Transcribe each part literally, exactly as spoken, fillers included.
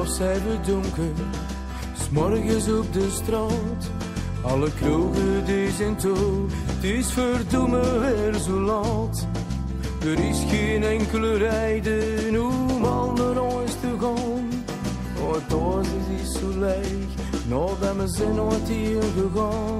Half zeven donker, 's morgens op de straat. Alle kroegen die zijn toe, het is verdomme weer zo laat. Er is geen enkele rijden om al naar huis te gaan. Oh, het huis is zo leeg, nadat we zijn nooit hier gegaan.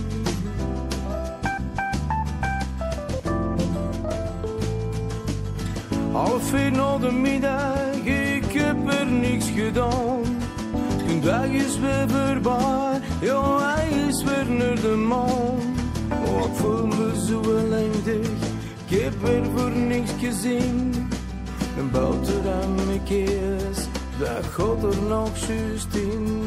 Half vier na de middag, ik heb er niks gedaan. De dag is weer voorbij, ja hij is weer naar de maan. Oh, ik voel me zo ellendig, ik heb weer voor niks gezien. Een boterham met kaas, dat gaat er nog juist in.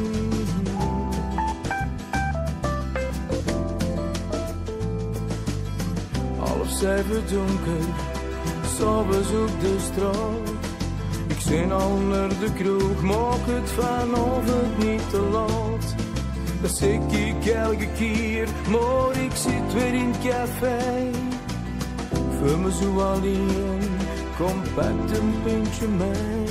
Half zeven donker, 's avonds op de straat. Ik zin al naar de kroeg, maak het vanavond niet te laat. Dat zeg ik elke keer, maar ik zit weer in het café. Voel me zo alleen, kom pak een pintje mee.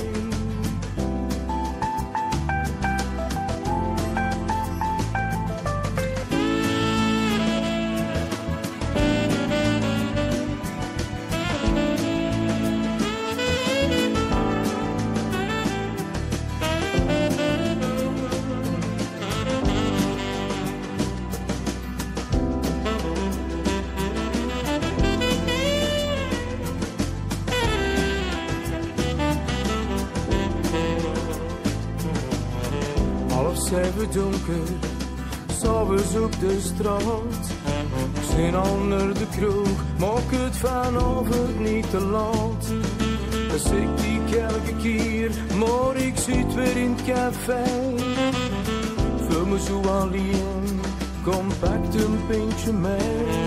Half zeven donker, 's avonds op de straat. Ik zin al naar de kroeg, maak het vanavond niet te laat. Dat zeg ik elke keer, maar ik zit weer in het café. Voel me zo alleen, kom pak een pintje mee.